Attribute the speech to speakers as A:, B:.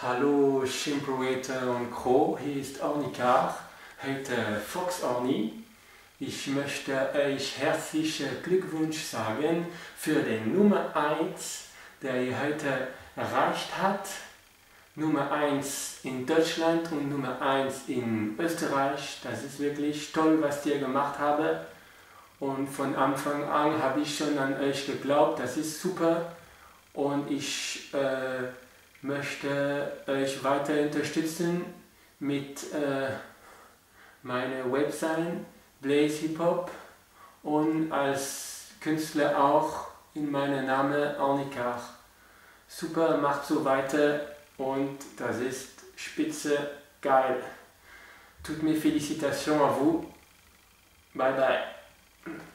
A: Hallo Schimproeter und Co., hier ist Orni Kar, heute Fox Orni. Ich möchte euch herzlichen Glückwunsch sagen für den Nummer 1, der ihr heute erreicht habt. Nummer 1 in Deutschland und Nummer 1 in Österreich. Das ist wirklich toll, was ihr gemacht habt. Und von Anfang an habe ich schon an euch geglaubt, das ist super. Und ich möchte euch weiter unterstützen mit meiner Website Blaze Hip Hop und als Künstler auch in meinem Namen Orni Kar. Super, macht so weiter und das ist spitze geil. Toutes mes félicitations à vous. Bye bye.